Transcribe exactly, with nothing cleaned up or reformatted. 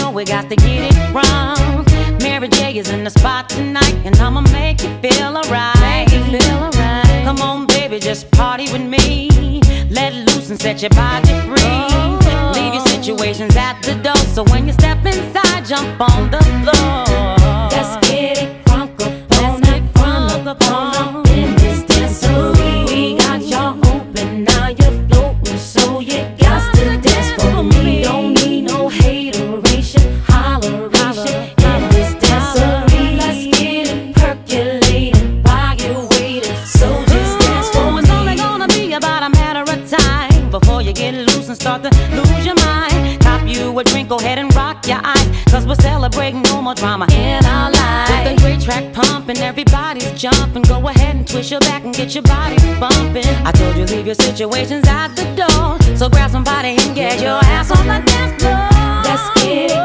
know we got to get it wrong. Mary J is in the spot tonight, and I'ma make you feel alright. Make you feel alright. Come on, baby, just party with me. Let loose and set your body free. Oh. Leave your situations at the door, so when you step inside, jump on the floor. Let's get it crunk up on it, crunk up on it in this dancery. We got y'all open, now you're floating, so you got to dance for me. Don't need no hateration, holleration in this dancery. Let's get it percolating while you're waiting, so just dance for me. It's only gonna be about a matter of time before you get loose and start to lose your mind. Cop you a drink, go ahead and rock your eyes, cause we're celebrating no more drama in our lives. With a great track pumping, everybody's jumping. Go ahead and twist your back and get your body bumping. I told you leave your situations at the door, so grab somebody and get your ass on the dance floor. Let's get it